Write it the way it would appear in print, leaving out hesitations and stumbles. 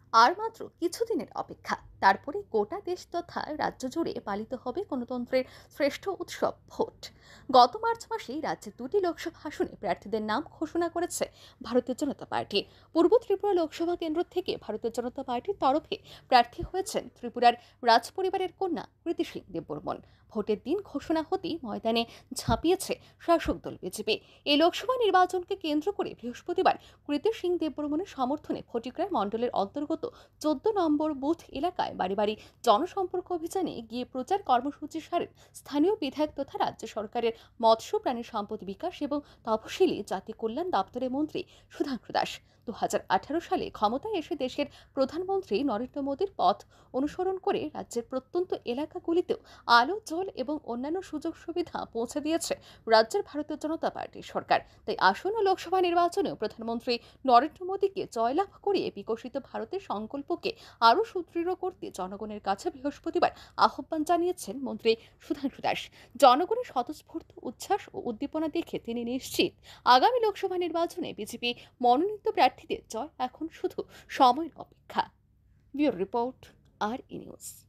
আর মাত্র কিছুদিনের অপেক্ষা, তারপরে গোটা দেশ তথা রাজ্য জুড়ে পালিত হবে গণতন্ত্রের শ্রেষ্ঠ উৎসব ভোট। গত মার্চ মাসেই রাজ্যের দুটি লোকসভা আসনে প্রার্থীদের নাম ঘোষণা করেছে ভারতীয় জনতা পার্টি। পূর্ব ত্রিপুরা লোকসভা কেন্দ্র থেকে ভারতীয় জনতা পার্টির তরফে প্রার্থী হয়েছেন ত্রিপুরার রাজ পরিবারের কন্যা কৃতি সিং দেববর্মন। ভোটের দিন ঘোষণা হতেই ময়দানে ঝাঁপিয়েছে শাসক দল বিজেপি। এই লোকসভা নির্বাচনকে কেন্দ্র করে বৃহস্পতিবার কৃতি সিং দেববর্মনের সমর্থনে ফটিকরায় মণ্ডলের অন্তর্গত 14 নম্বর বুথ এলাকায় বাড়ি বাড়ি জনসম্পর্ক অভিযানে গিয়ে প্রচার কর্মসূচি সারেন স্থানীয় বিধায়ক তথা রাজ্য সরকারের মৎস্য প্রাণী সম্পদ বিকাশ এবং তপশিলি জাতি কল্যাণ দপ্তরের মন্ত্রী সুধাংশু দাস। 2018 সালে ক্ষমতায় এসে দেশের প্রধানমন্ত্রী নরেন্দ্র মোদীর পথ অনুসরণ করে রাজ্যের প্রত্যন্ত এলাকাগুলিতেও আলো, জল এবং অন্যান্য সুযোগ সুবিধা পৌঁছে দিয়েছে রাজ্যের ভারতীয় জনতা পার্টির সরকার। তাই আসন্ন লোকসভা নির্বাচনেও প্রধানমন্ত্রী নরেন্দ্র মোদীকে জয়লাভ করিয়ে বিকশিত ভারতের সংকল্পকে আরও সুদৃঢ় করতে জনগণের কাছে বৃহস্পতিবার আহ্বান জানিয়েছেন মন্ত্রী সুধাংশু দাস। জনগণের স্বতঃস্ফূর্ত উচ্ছ্বাস ও উদ্দীপনা দেখে তিনি নিশ্চিত, আগামী লোকসভা নির্বাচনে বিজেপি মনোনীত প্রার্থীদের জয় এখন শুধু সময়ের অপেক্ষা। ব্যুরো রিপোর্ট, আর ই নিউজ।